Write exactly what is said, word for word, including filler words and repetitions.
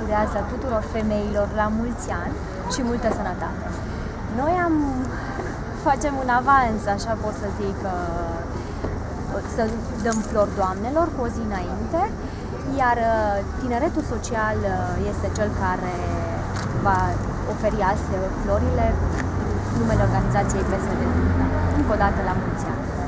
urează tuturor femeilor la mulți ani și multă sănătate. Noi am facem un avans, așa pot să zic, să dăm flori doamnelor cu o zi înainte, iar Tineretul Social este cel care va oferi azi florile numele organizației P S D. Încă o dată la mulți ani!